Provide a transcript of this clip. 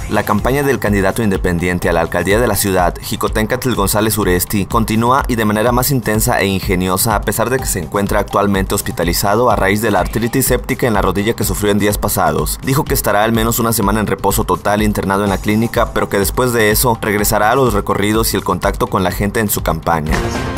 La campaña del candidato independiente a la alcaldía de la ciudad, Jicoténcatl González Uresti, continúa y de manera más intensa e ingeniosa a pesar de que se encuentra actualmente hospitalizado a raíz de la artritis séptica en la rodilla que sufrió en días pasados. Dijo que estará al menos una semana en reposo total internado en la clínica, pero que después de eso regresará a los recorridos y el contacto con la gente en su campaña.